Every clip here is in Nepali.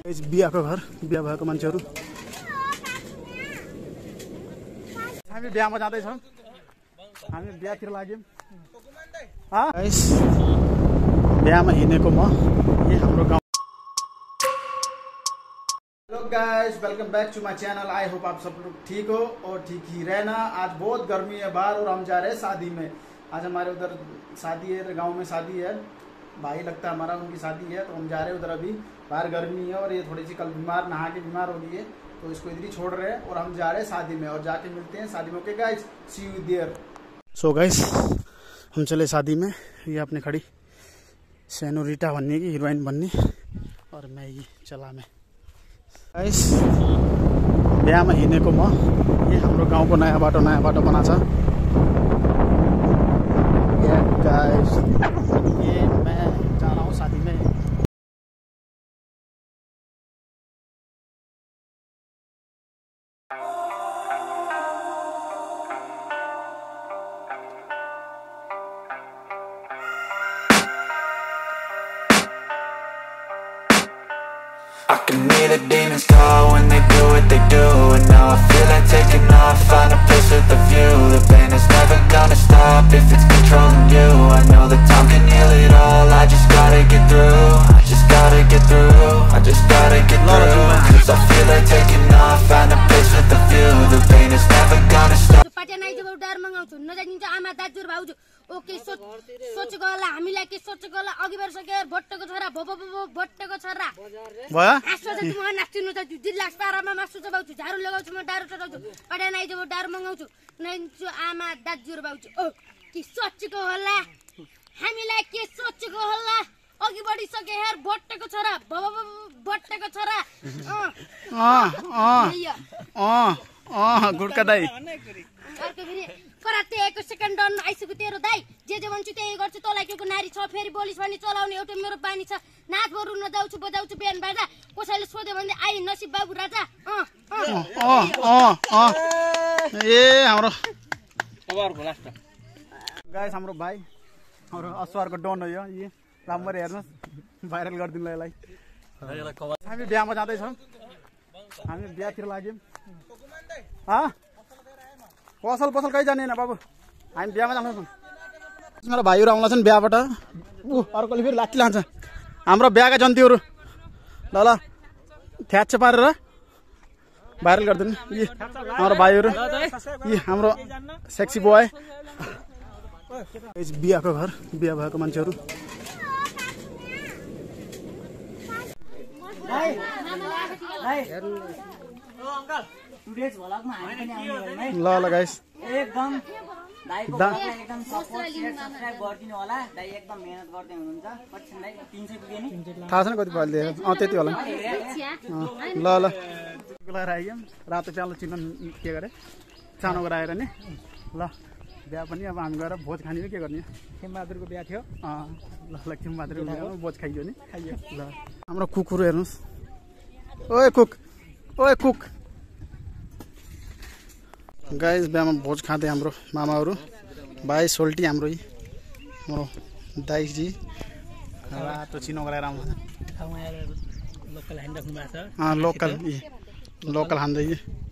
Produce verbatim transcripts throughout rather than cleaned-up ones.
बिहाको घर बिहा भएको मान्छेहरू हामी बिहामा जाँदैछौँ। हामी बिहातिर लाग्यौँ। बिहामा हिँडेको म ये हाम्रो गाउँ। Hello guys, welcome back to my channel. I hope आप सब लोग ठीक हो और ठीक ही रहना। आज बहुत गर्मी है बाहर और हम जा रहे हैं शादी में। आज हमारे उधर शादी है, गांव में शादी है, भाई लगता है हमारा, उनकी शादी है, तो हम जा रहे हैं उधर। अभी बाहर गर्मी है और ये थोड़ी सी कल बीमार नहा के बीमार हो गई है, तो इसको इधर ही छोड़ रहे हैं और हम जा रहे हैं शादी में और जाके मिलते हैं शादी में। Okay guys, see you there. So guys, हम चले शादी में। ये अपने खड़ी सेनोरिटा बनने की, हीरोइन बननी, और मैं ये चला में गाइस बिहा में हिँडेको म। ये हाम्रो गाउँको नयाँ बाटो नयाँ बाटो बना छ गाइस। ये मैं जा रहा हूँ शादी में। I can hear the demons call when they do what they do, and now I feel like taking off, find a place with a view. The pain is never gonna stop if it's controlling you. I know that time can heal it all, I just gotta get through. I just gotta get through, I just gotta get through. Cause I feel like taking off, find a place with a view. The pain is never gonna stop. Okay सोच सोचेको होला, हामीलाई के सोचेको होला, अघि बढ सके भट्टको छोरा भो भो भो भट्टको छोरा भयो आसो त म नाच्नु त जिल्लास पारामा मासु चबाउँछु, झाडु लगाउँछु, म डारो चढाउँछु, पढा नाइ जब डारो मंगाउँछु, नाइन्छु आमा दाजुर बाउँछु। ओ के सोचेको होला, हामीलाई के सोचेको होला, अघि बढी सके हेर भट्टको छोरा भो भो भट्टको छोरा। अ अ अ गुडका दाइ अर्को फेरि कराते एको सेकेन्ड डन आइसक्यो तेरो दाइ। जे जे भन्छु त्यही गर्छु, तँलाई के को नारी छ फेरि बोलिस भने चलाउने एउटा मेरो बानी छ। नाच बरु नजाउँछु बजाउँछु बिहान बाजा, कसैले सोध्यो भने आई नसिब बाबु राजा। अ अ अ ए हाम्रो अबरको लास्ट गाइस, हाम्रो भाइ हाम्रो असवारको डन हो यो। ये राम्ररी हेर्नुस्, भाइरल गरिदिनु यसलाई। हामी बिहामा जाँदैछौँ। हामी बिहातिर लाग्यौँ। हाँ पसल पसल कहीँ जाने होइन बाबु, हामी बिहामा जान्छौँ। मेरो भाइहरू आउला छन् बिहाबाट। ऊ अर्कोले फेरि लाठी लान्छ हाम्रो बिहाका जन्तीहरू। ल ल थ्याच पारेर भाइरल गरिदिनु। यी हाम्रो भाइहरू, यी हाम्रो सेक्सी बोय। बिहाको घर बिहा भएको मान्छेहरू। ल ल गाइस, एकदम दाइको एकदम सपोर्ट शेयर सब्स्क्राइब गरिदिनु होला। दाइ एकदम मेहनत गर्दै हुनुहुन्छ। कति छ दाइ? तीन सय पुगे नि? थाहा छैन कति भयो अहिले। अँ त्यति होला। ल ल लगाएर आइयो। रातो चालो चिन्न के गरे चानो गराएर नि। ल बिहा पनि अब हामी गएर भोज खाने के गर्ने। खेमबहादुरको बिहा थियो। अँ ल ल खेमबहादुरको बिहामा भोज खाइयो नि। खाइयो। ल हाम्रो कुकुर हेर्नुहोस्। ओए कुक, ओए कुक। गाइस बिहामा भोज खाँदै हाम्रो मामाहरू, भाइ सोल्टी, हाम्रो यी हाम्रो दाइजी रातो चिनो गराएर आउँछ। लोकल हान्दै राख्नु भएको छ। अँ लोकल यी लोकल हान्दै।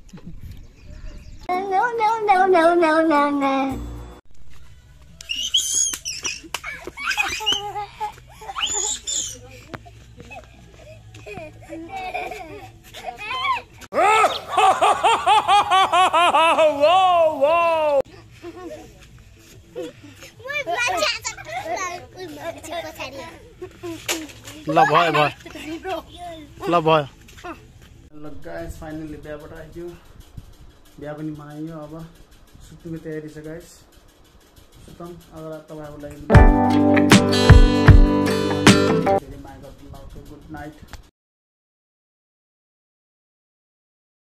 ल भयो भयो ल भयो ल गाइस, फाइनली बिहाबाट आइयो। बिहा पनि मनाइयो। अब सुत्नुको तयारी छ गाइस। सुतौँ अगर तपाईँहरूलाई गुड नाइट।